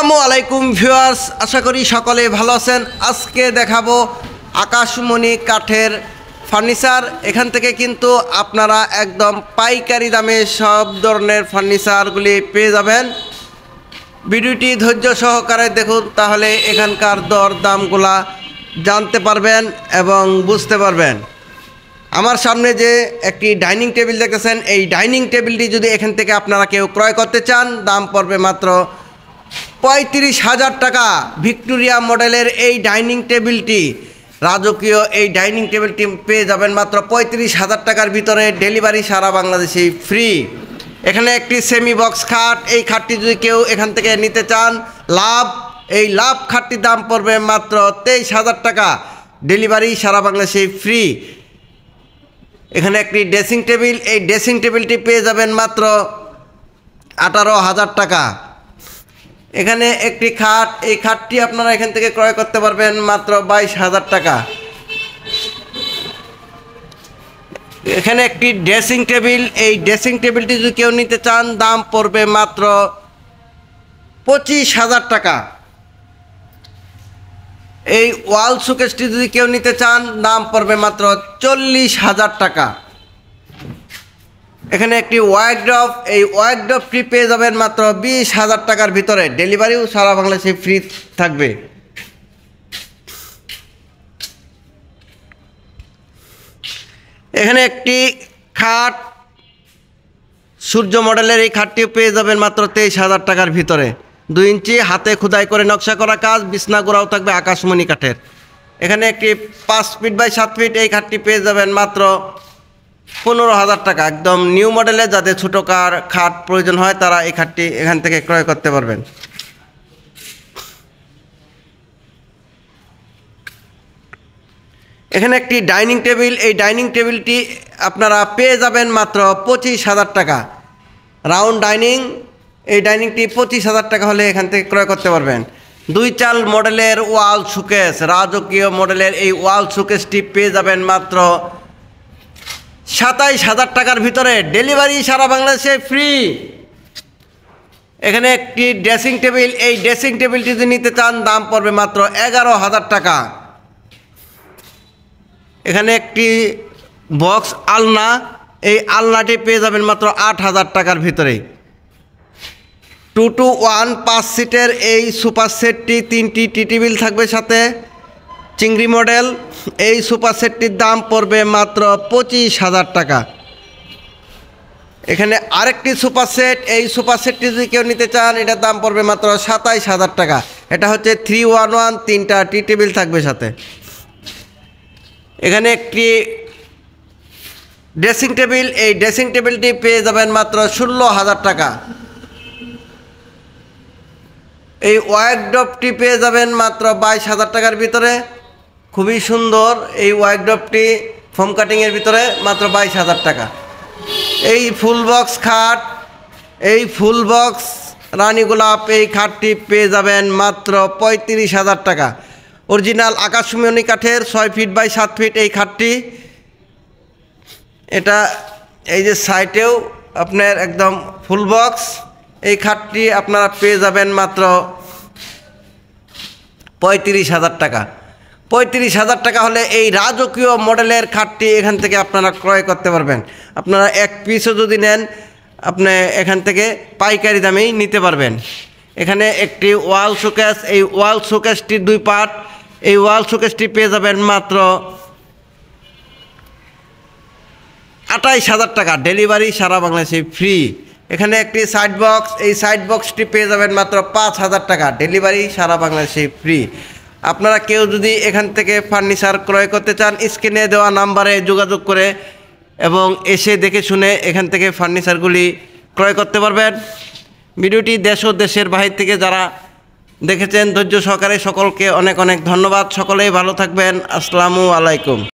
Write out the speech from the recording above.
আসসালামু আলাইকুম ভিউয়ার্স, আশা করি সকলে ভালো আছেন। আজকে দেখাবো আকাশমণি কাঠের ফার্নিচার। এখান থেকে কিন্তু আপনারা একদম পাইকারি দামে সব ধরনের ফার্নিচারগুলি পেয়ে যাবেন। ভিডিওটি ধৈর্য সহকারে দেখুন, তাহলে এখানকার দর দামগুলা জানতে পারবেন এবং বুঝতে পারবেন। আমার সামনে যে একটি ডাইনিং টেবিল দেখতেছেন, এই ডাইনিং টেবিলটি যদি এখান থেকে আপনারা কেউ ক্রয় করতে চান, দাম পড়বে মাত্র 35,000 টাকা। ভিক্টোরিয়া মডেলের এই ডাইনিং টেবিলটি, রাজকীয় এই ডাইনিং টেবিলটি পেয়ে যাবেন মাত্র 35,000 টাকার ভিতরে। ডেলিভারি সারা বাংলাদেশে ফ্রি। এখানে একটি সেমি বক্স খাট, এই খাটটি যদি কেউ এখান থেকে নিতে চান, এই লাভ খাটটির দাম পড়বে মাত্র 23,000 টাকা। ডেলিভারি সারা বাংলাদেশে ফ্রি। এখানে একটি ড্রেসিং টেবিল, এই ড্রেসিং টেবিলটি পেয়ে যাবেন মাত্র 18,000 টাকা। এখানে একটি খাট, এই খাটটি আপনারা এখান থেকে ক্রয় করতে পারবেন মাত্র 22,000 টাকা। এখানে একটি ড্রেসিং টেবিল, এই ড্রেসিং টেবিলটি যদি কেউ নিতে চান, দাম পড়বে মাত্র 25,000 টাকা। এই ওয়াল শোকেসটি যদি কেউ নিতে চান, দাম পড়বে মাত্র 40,000 টাকা। এখানে একটি ওয়ার্ড্রপ, এই ওয়ার্ড্রপটি পেয়ে যাবেন মাত্র 20,000 টাকার ভিতরে। ডেলিভারিও সারা বাংলাদেশে ফ্রি থাকবে। এখানে একটি খাট, সূর্য মডেলের এই খাটটিও পেয়ে যাবেন মাত্র 23,000 টাকার ভিতরে। 2 ইঞ্চি হাতে খোদাই করে নকশা করা কাজ, বিছনা গোড়াও থাকবে আকাশমণি কাঠের। এখানে একটি 5 ফিট বাই 7 ফিট, এই খাটটি পেয়ে যাবেন মাত্র 15,000 টাকা। একদম নিউ মডেলে, যাদের ছোটো খাট প্রয়োজন হয় তারা এই খাটটি এখান থেকে ক্রয় করতে পারবেন। এখানে একটি ডাইনিং টেবিল, এই ডাইনিং টেবিলটি আপনারা পেয়ে যাবেন মাত্র 25,000 টাকা। রাউন্ড ডাইনিং, এই ডাইনিংটি 25,000 টাকা হলে এখান থেকে ক্রয় করতে পারবেন। 2 চাল মডেলের ওয়াল শোকেস, রাজকীয় মডেলের এই ওয়াল শোকেসটি পেয়ে যাবেন মাত্র 27,000 টাকার ভিতরে। ডেলিভারি সারা বাংলাদেশে ফ্রি। এখানে একটি ড্রেসিং টেবিল, এই ড্রেসিং টেবিলটি যদি নিতে চান, দাম পড়বে মাত্র 11,000 টাকা। এখানে একটি বক্স আলনা, এই আলনাটি পেয়ে যাবেন মাত্র 8,000 টাকার ভিতরে। 2 to 1 5 সিটের এই সুপার সেটটি, 3টি টি টেবিল থাকবে সাথে, চিংড়ি মডেল। এই সুপার সেটটির দাম পড়বে মাত্র 25,000 টাকা। এখানে আরেকটি সুপার সেট, এই সুপার সেটটি যদি কেউ নিতে চান, এটার দাম পড়বে মাত্র 27,000 টাকা। এটা হচ্ছে 311, 3টা টি টেবিল থাকবে সাথে। এখানে একটি ড্রেসিং টেবিল, এই ড্রেসিং টেবিলটি পেয়ে যাবেন মাত্র 16,000 টাকা। এই ওয়ার্ড্রপটি পেয়ে যাবেন মাত্র 22,000 টাকার ভিতরে। খুবই সুন্দর এই ওয়ার্ড্রপটি, ফোম কাটিংয়ের ভিতরে, মাত্র 22,000 টাকা। এই ফুল বক্স খাট, এই ফুল বক্স রানী গোলাপ, এই খাটটি পেয়ে যাবেন মাত্র 35,000 টাকা। অরিজিনাল আকাশমণি কাঠের 6 ফিট বাই 7 ফিট এই খাটটি। এটা এই যে সাইডেও আপনার একদম ফুল বক্স, এই খাটটি আপনারা পেয়ে যাবেন মাত্র 35,000 টাকা। 35,000 টাকা হলে এই রাজকীয় মডেলের খাটটি এখান থেকে আপনারা ক্রয় করতে পারবেন। আপনারা এক পিসও যদি নেন, আপনি এখান থেকে পাইকারি দামেই নিতে পারবেন। এখানে একটি ওয়াল শোকেস, এই ওয়াল শোকেসটি 2 পার্ট, এই ওয়াল শোকেসটি পেয়ে যাবেন মাত্র 28,000 টাকা। ডেলিভারি সারা বাংলাদেশে ফ্রি। এখানে একটি সাইড বক্স, এই সাইড বক্সটি পেয়ে যাবেন মাত্র 5,000 টাকা। ডেলিভারি সারা বাংলাদেশে ফ্রি। আপনারা কেউ যদি এখান থেকে ফার্নিচার ক্রয় করতে চান, স্ক্রিনে দেওয়া নাম্বারে যোগাযোগ করে এবং এসে দেখে শুনে এখান থেকে ফার্নিচারগুলি ক্রয় করতে পারবেন। ভিডিওটি দেশ ও দেশের বাহির থেকে যারা দেখেছেন, ধৈর্য সহকারে সকলকে অনেক অনেক ধন্যবাদ। সকলেই ভালো থাকবেন। আসসালামু আলাইকুম।